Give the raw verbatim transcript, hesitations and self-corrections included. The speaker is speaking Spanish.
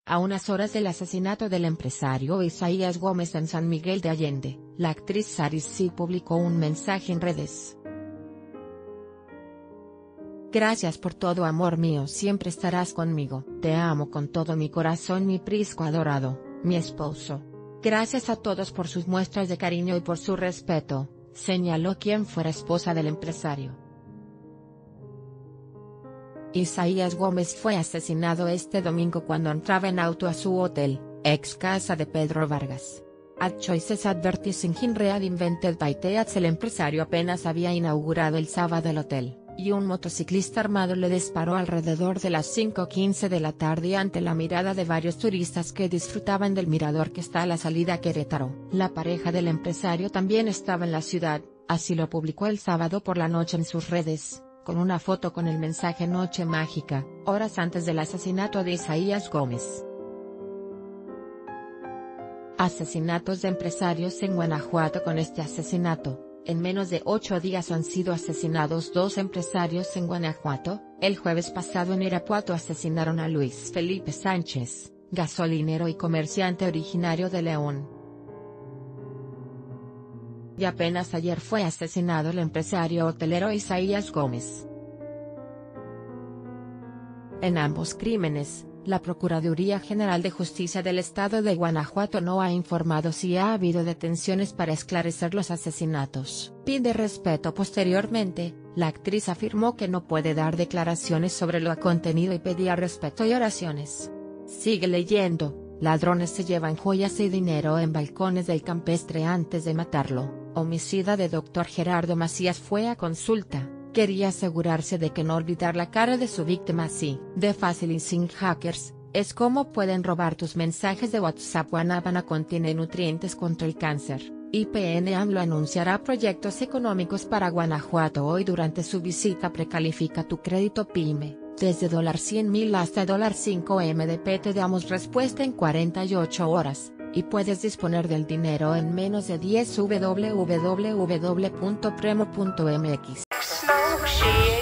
A unas horas del asesinato del empresario Isaías Gómez en San Miguel de Allende, la actriz Saris sí publicó un mensaje en redes. Gracias por todo, amor mío, siempre estarás conmigo. Te amo con todo mi corazón, mi prisco adorado, mi esposo. Gracias a todos por sus muestras de cariño y por su respeto, señaló quien fuera esposa del empresario. Isaías Gómez fue asesinado este domingo cuando entraba en auto a su hotel, ex casa de Pedro Vargas. At Choices Advertising in Real Invented by Teats. El empresario apenas había inaugurado el sábado el hotel, y un motociclista armado le disparó alrededor de las cinco quince de la tarde ante la mirada de varios turistas que disfrutaban del mirador que está a la salida a Querétaro. La pareja del empresario también estaba en la ciudad, así lo publicó el sábado por la noche en sus redes, con una foto con el mensaje Noche Mágica, horas antes del asesinato de Isaías Gómez. Asesinatos de empresarios en Guanajuato. Con este asesinato, en menos de ocho días han sido asesinados dos empresarios en Guanajuato. El jueves pasado en Irapuato asesinaron a Luis Felipe Sánchez, gasolinero y comerciante originario de León. Y apenas ayer fue asesinado el empresario hotelero Isaías Gómez. En ambos crímenes, la Procuraduría General de Justicia del Estado de Guanajuato no ha informado si ha habido detenciones para esclarecer los asesinatos. Pide respeto. Posteriormente, la actriz afirmó que no puede dar declaraciones sobre lo acontecido y pedía respeto y oraciones. Sigue leyendo. Ladrones se llevan joyas y dinero en balcones del campestre antes de matarlo. Homicida de doctor Gerardo Macías fue a consulta. Quería asegurarse de que no olvidar la cara de su víctima. Así de fácil y sin hackers, es como pueden robar tus mensajes de WhatsApp. Guanábana contiene nutrientes contra el cáncer. I P N AMLO anunciará proyectos económicos para Guanajuato hoy durante su visita. Precalifica tu crédito PYME, desde cien mil hasta cinco M D P. Te damos respuesta en cuarenta y ocho horas, y puedes disponer del dinero en menos de diez. w w w punto premo punto m x. Smoke shit.